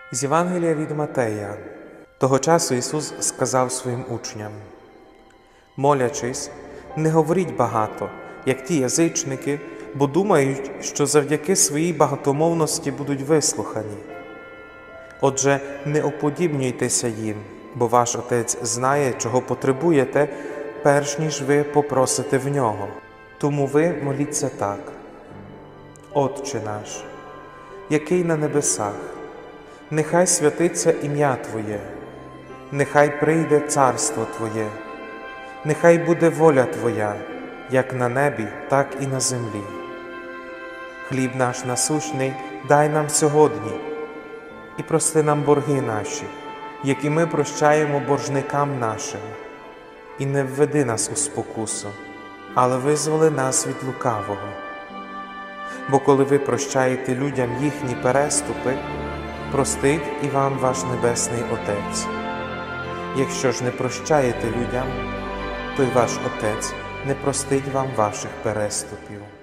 З Євангелія від Матея. Того часу Ісус сказав своїм учням: «Молячись, не говоріть багато, як ті язичники, бо думають, що завдяки своїй багатомовності будуть вислухані. Отже, не уподібнюйтеся їм, бо ваш Отець знає, чого потребуєте, перш ніж ви попросите в Нього. Тому ви моліться так: Отче наш, який на небесах, нехай святиться ім'я Твоє, нехай прийде царство Твоє, нехай буде воля Твоя, як на небі, так і на землі. Хліб наш насущний дай нам сьогодні, і прости нам борги наші, які ми прощаємо боржникам нашим. І не введи нас у спокусу, але визволи нас від лукавого. Бо коли ви прощаєте людям їхні переступи, простить і вам ваш Небесний Отець. Якщо ж не прощаєте людям, то й ваш Отець не простить вам ваших переступів».